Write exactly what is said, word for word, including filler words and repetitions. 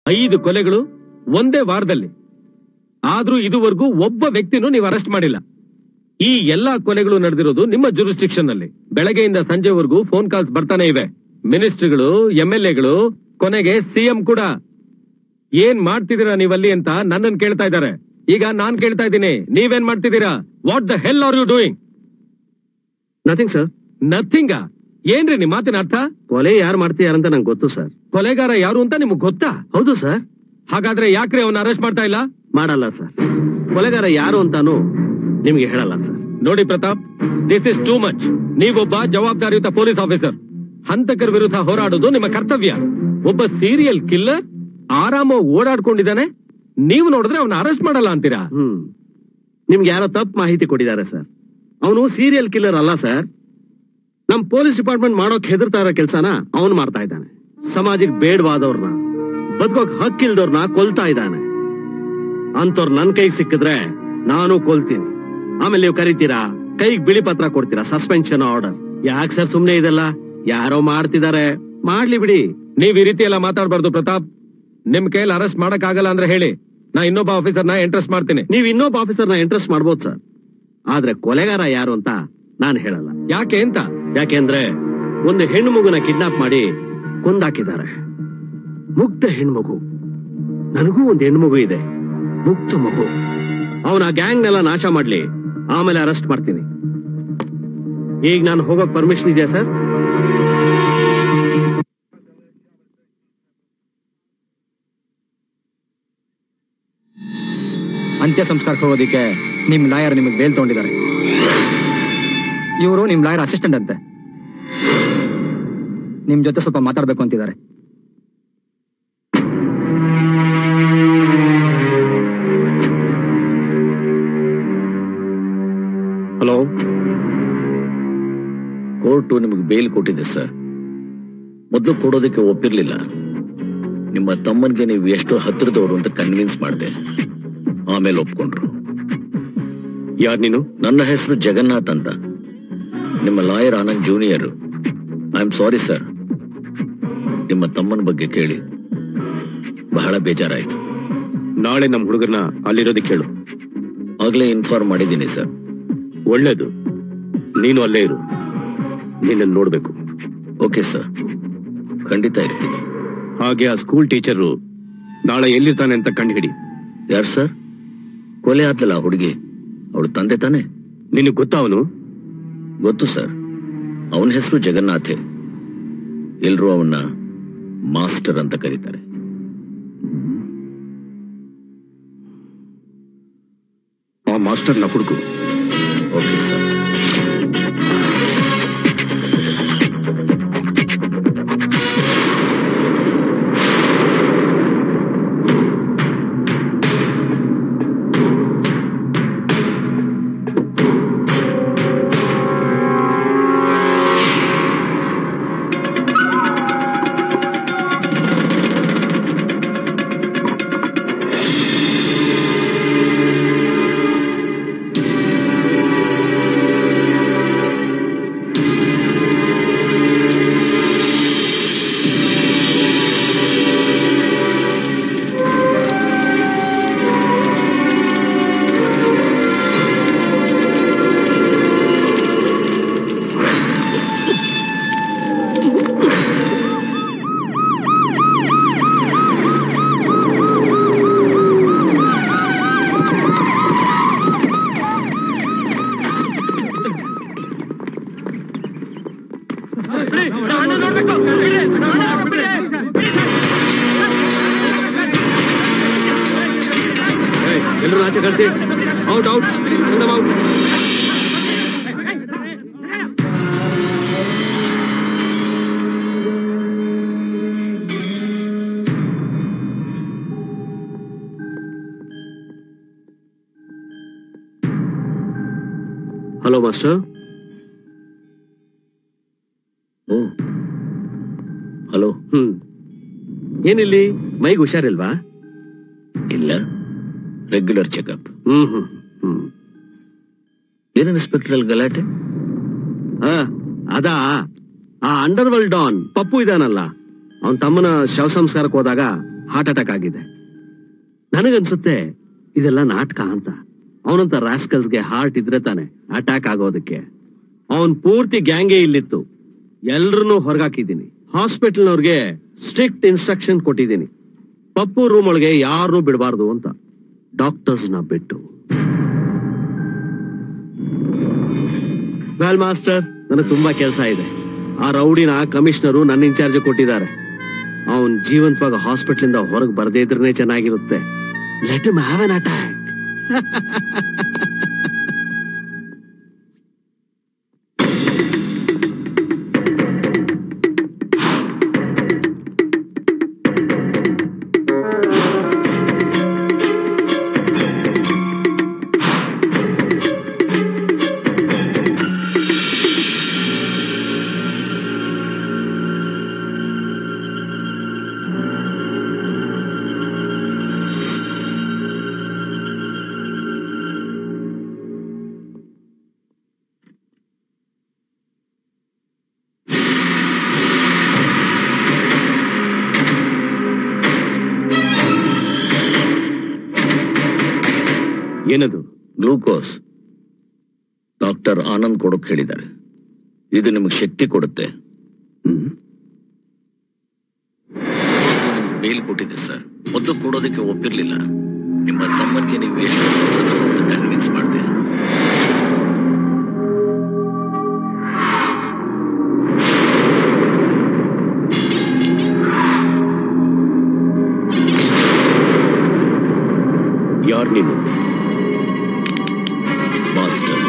ಐದು ಕೊಲೆಗಳು ಒಂದೇ ವಾರದಲ್ಲಿ. ಆದ್ರೂ ಇದುವರೆಗೂ ಒಬ್ಬ ವ್ಯಕ್ತಿನೂ ನೀವು ಅರೆಸ್ಟ್ ಮಾಡಿಲ್ಲ. ಈ ಎಲ್ಲಾ ಕೊಲೆಗಳು ನಡೆದಿರೋದು ನಿಮ್ಮ ಜುರಿಸ್ಟಿಕ್ಷನ್ ನಲ್ಲಿ. ಬೆಳಗ್ಗೆಯಿಂದ ಸಂಜೆವರೆಗೂ ಫೋನ್ ಕಾಲ್ಸ್ ಬರ್ತಾನೆ ಇವೆ. ಮಿನಿಸ್ಟ್ರಿಗಳು, ಎಂ ಎಲ್ ಎಗಳು, ಕೊನೆಗೆ ಸಿಎಂ ಕೂಡ. ಏನ್ ಮಾಡ್ತಿದ್ದೀರಾ ನೀವಲ್ಲಿ ಅಂತ ನನ್ನನ್ನು ಕೇಳ್ತಾ ಇದ್ದಾರೆ. ಈಗ ನಾನ್ ಕೇಳ್ತಾ ಇದ್ದೀನಿ, ನೀವೇನ್ ಮಾಡ್ತಿದ್ದೀರಾ? What the hell are you doing? Nothing sir. ನಥಿಂಗ? ಏನ್ರಿ ನಿಮ್ ಮಾತಿನ ಅರ್ಥ? ಕೊಲೆ ಯಾರು ಮಾಡ್ತೀಯಾರಂತ ನಂಗೆ ಗೊತ್ತು ಸರ್. ಕೊಲೆಗಾರ ಯಾರು ಅಂತ ನಿಮ್ಗೆ ಗೊತ್ತಾ? ಹೌದು ಸರ್. ಹಾಗಾದ್ರೆ ಯಾಕ್ರಿ ಅವನ್ನ ಅರೆಸ್ಟ್ ಮಾಡ್ತಾ ಇಲ್ಲ? ಮಾಡಲ್ಲ ಸರ್. ಕೊಲೆಗಾರ ಯಾರು ಅಂತಾನು ನಿಮ್ಗೆ ಹೇಳಲ್ಲ ಸರ್. ನೋಡಿ Pratap, this is too much. ನೀವೊಬ್ಬ ಜವಾಬ್ದಾರಿಯುತ ಪೊಲೀಸ್ ಆಫೀಸರ್. ಹಂತಕರ ವಿರುದ್ಧ ಹೋರಾಡೋದು ನಿಮ್ಮ ಕರ್ತವ್ಯ. ಒಬ್ಬ ಸೀರಿಯಲ್ ಕಿಲ್ಲರ್ ಆರಾಮ ಓಡಾಡ್ಕೊಂಡಿದ್ದಾನೆ, ನೀವು ನೋಡಿದ್ರೆ ಅವನ್ನ ಅರೆಸ್ಟ್ ಮಾಡಲ್ಲ ಅಂತೀರಾ? ಹ್ಮ್ ನಿಮ್ಗೆ ಯಾರೋ ತಪ್ಪು ಮಾಹಿತಿ ಕೊಟ್ಟಿದ್ದಾರೆ ಸರ್. ಅವನು ಸೀರಿಯಲ್ ಕಿಲ್ಲರ್ ಅಲ್ಲ ಸರ್. ನಮ್ ಪೊಲೀಸ್ ಡಿಪಾರ್ಟ್ಮೆಂಟ್ ಮಾಡೋಕ್ ಹೆದರ್ತಾ ಇರೋ ಕೆಲ್ಸನ ಅವನು ಮಾಡ್ತಾ ಇದ್ದಾನೆ. ಸಮಾಜಕ್ಕೆ ಬೇಡವಾದವ್ರನ್ನ, ಬದುಕೋಕ್ ಹಕ್ಕಿಲ್ದವ್ರನ್ನ ಕೊಲ್ತಾ ಇದ್ದಾನೆ. ಅಂತವ್ರ ನನ್ ಕೈಗೆ ಸಿಕ್ಕಿದ್ರೆ ನಾನು ಕೊಲ್ತೀನಿ. ಆಮೇಲೆ ನೀವು ಕರಿತೀರಾ, ಕೈಗೆ ಬಿಳಿ ಪತ್ರ ಕೊಡ್ತೀರಾ, ಸಸ್ಪೆನ್ಷನ್ ಆರ್ಡರ್. ಯಾಕೆ ಸರ್ ಸುಮ್ನೆ ಇದೆಲ್ಲ? ಯಾರೋ ಮಾಡ್ತಿದ್ದಾರೆ, ಮಾಡ್ಲಿ ಬಿಡಿ. ನೀವ್ ಈ ರೀತಿ ಎಲ್ಲ ಮಾತಾಡ್ಬಾರ್ದು ಪ್ರತಾಪ್. ನಿಮ್ ಕೈಯಲ್ಲಿ ಅರೆಸ್ಟ್ ಮಾಡಕ್ ಆಗಲ್ಲ ಅಂದ್ರೆ ಹೇಳಿ, ನಾ ಇನ್ನೊಬ್ಬ ಆಫೀಸರ್ನ ಇಂಟ್ರೆಸ್ಟ್ ಮಾಡ್ತೀನಿ. ನೀವ್ ಇನ್ನೊಬ್ಬ ಆಫೀಸರ್ನ ಇಂಟ್ರೆಸ್ಟ್ ಮಾಡ್ಬೋದು ಸರ್, ಆದ್ರೆ ಕೊಲೆಗಾರ ಯಾರು ಅಂತ ನಾನು ಹೇಳಲ್ಲ. ಯಾಕೆ ಅಂತ? ಯಾಕೆಂದ್ರೆ ಒಂದು ಹೆಣ್ಣು ಮಗುನ ಕಿಡ್ನಾಪ್ ಮಾಡಿ ಕೊಂದಾಕಿದ್ದಾರೆ. ಮುಗ್ಧ ಹೆಣ್ಮಗು. ನನಗೂ ಒಂದು ಹೆಣ್ಣು ಮಗು ಇದೆ, ಮುಕ್ತ ಮಗು. ಅವನ ಗ್ಯಾಂಗ್ ನೆಲ್ಲ ನಾಶ ಮಾಡ್ಲಿ, ಆಮೇಲೆ ಅರೆಸ್ಟ್ ಮಾಡ್ತೀನಿ. ಈಗ ನಾನು ಹೋಗೋಕ್ ಪರ್ಮಿಷನ್ ಇದೆಯಾ ಸರ್? ಅಂತ್ಯ ಸಂಸ್ಕಾರಕ್ಕೆ ಹೋಗೋದಿಕ್ಕೆ ನಿಮ್ ಲಾಯರ್ ನಿಮಗೆ ಬೇಲ್ ತಗೊಂಡಿದ್ದಾರೆ. ಇವರು ನಿಮ್ ಲಾಯರ್ ಅಸಿಸ್ಟೆಂಟ್ ಅಂತೆ. ನಿಮ್ ಜೊತೆ ಸ್ವಲ್ಪ ಮಾತಾಡ್ಬೇಕು ಅಂತಿದ್ದಾರೆ. ಹಲೋ. ಕೋರ್ಟು ನಿಮಗೆ ಬೇಲ್ ಕೊಟ್ಟಿದೆ ಸರ್. ಮೊದಲು ಕೊಡೋದಕ್ಕೆ ಒಪ್ಪಿರ್ಲಿಲ್ಲ. ನಿಮ್ಮ ತಮ್ಮನ್ಗೆ ನೀವು ಎಷ್ಟು ಹತ್ತಿರದವರು ಅಂತ ಕನ್ವಿನ್ಸ್ ಮಾಡಿದೆ, ಆಮೇಲೆ ಒಪ್ಕೊಂಡ್ರು. ಯಾರು ನೀನು? ನನ್ನ ಹೆಸರು ಜಗನ್ನಾಥ್ ಅಂತ, ನಿಮ್ಮ lawyer Anand junior. I am sorry sir, ನಿಮ್ಮ ತಮ್ಮನ ಬಗ್ಗೆ ಕೇಳಿ ಬಹಳ ಬೇಜಾರಾಯ್ತು. ನಾಳೆ ನಮ್ಮ ಹುಡುಗರನ್ನ ಅಲ್ಲಿರೋದಕ್ಕೆ ಹೇಳು. ಆಗ್ಲೇ ಇನ್ಫಾರ್ಮ್ ಮಾಡಿದ್ದೀನಿ ಸರ್. ಒಳ್ಳೇದು, ನೀನು ಅಲ್ಲೇ ಇರು. ನಿನ್ನನ್ನು ನೋಡ್ಬೇಕು. ಓಕೆ ಸರ್, ಖಂಡಿತ ಇರ್ತೀನಿ. ಹಾಗೆ ಆ ಸ್ಕೂಲ್ ಟೀಚರು ನಾಳೆ ಎಲ್ಲಿರ್ತಾನೆ ಅಂತ ಕಂಡುಹಿಡಿ. ಯಾರು ಸರ್? ಕೊಲೆ ಆದ್ಲಲ್ಲ ಹುಡುಗಿ, ಅವಳು ತಂದೆ ತಾನೆ? ನಿನಗೆ ಗೊತ್ತಾ ಅವನು? ಗೊತ್ತು ಸರ್, ಅವನ ಹೆಸರು ಜಗನ್ನಾಥೆ. ಎಲ್ರೂ ಅವನ್ನ ಮಾಸ್ಟರ್ ಅಂತ ಕರೀತಾರೆ. ಆ ಮಾಸ್ಟರ್ನ ಹುಡುಕು. Okay sir. ಎಲ್ಲರೂ ಆಚೆ ಕಳಿಸಿ. Out out out. Hello master. Oh hello. ಹ್ಮ್ ಏನಿಲ್ಲಿ ಮೈಗೆ ಹುಷಾರಿಲ್ವಾ? ಇಲ್ಲ, ರೆಗ್ಯುಲರ್ ಚೆಕಪ್. ಹ್ಮ್ ಹ್ಮ್ ಹ್ಮ್ ಏನು ಇನ್ಸ್ಪೆಕ್ಟರ್ ಅಲ್ಲಿ ಗಲಾಟೆ? ಅದಾ, ಆ ಅಂಡರ್ ವರ್ಲ್ಡ್ ಡಾನ್ ಪಪ್ಪು ಇದಾನಲ್ಲ, ಅವನ್ ತಮ್ಮನ ಶವ ಸಂಸ್ಕಾರಕ್ಕೆ ಹೋದಾಗ ಹಾರ್ಟ್ ಅಟ್ಯಾಕ್ ಆಗಿದೆ. ನನಗನ್ಸುತ್ತೆ ಇದೆಲ್ಲ ನಾಟಕ ಅಂತ. ಅವನಂತ ರಾಸ್ಕಲ್ಸ್ಗೆ ಹಾರ್ಟ್ ಇದ್ರೆ ತಾನೆ ಅಟ್ಯಾಕ್ ಆಗೋದಕ್ಕೆ. ಅವನ್ ಪೂರ್ತಿ ಗ್ಯಾಂಗೇ ಇಲ್ಲಿತ್ತು. ಎಲ್ರನ್ನೂ ಹೊರಗಾಕಿದ್ದೀನಿ. ಹಾಸ್ಪಿಟಲ್ನವ್ರಿಗೆ ಸ್ಟ್ರಿಕ್ಟ್ ಇನ್ಸ್ಟ್ರಕ್ಷನ್ ಕೊಟ್ಟಿದ್ದೀನಿ. ಪಪ್ಪು ರೂಮ್ ಒಳಗೆ ಯಾರನ್ನೂ ಬಿಡಬಾರ್ದು ಅಂತ, ಡಾಕ್ಟರ್ಸ್ ನ ಬಿಟ್ಟು. ವೆಲ್ ಮಾಸ್ಟರ್, ನನಗೆ ತುಂಬಾ ಕೆಲಸ ಇದೆ. ಆ ರೌಡಿನ ಕಮಿಷನರು ನನ್ನ ಇನ್ಚಾರ್ಜ್ ಕೊಟ್ಟಿದ್ದಾರೆ. ಅವನ್ ಜೀವಂತವಾಗ ಹಾಸ್ಪಿಟಲ್ ಇಂದ ಹೊರಗೆ ಬರದೇ ಇದ್ರೇನೆ ಚೆನ್ನಾಗಿರುತ್ತೆ. Let him have an attack. ಏನದು? ಗ್ಲೂಕೋಸ್. ಡಾಕ್ಟರ್ ಆನಂದ್ ಕೊಡೋಕ್ ಹೇಳಿದ್ದಾರೆ. ಇದು ನಿಮಗೆ ಶಕ್ತಿ ಕೊಡುತ್ತೆ. ಬೇಲ್ ಕೊಟ್ಟಿದೆ ಸರ್. ಮೊದಲು ಕೊಡೋದಕ್ಕೆ ಒಪ್ಪಿರ್ಲಿಲ್ಲ. ನಿಮ್ಮ ತಮ್ಮನಿಗೆ ನೀವು ಎಷ್ಟು ಕನ್ವಿನ್ಸ್ ಮಾಡಿದೆ. ಯಾರು ನೀನು? ಮಾಸ್ಟರ್.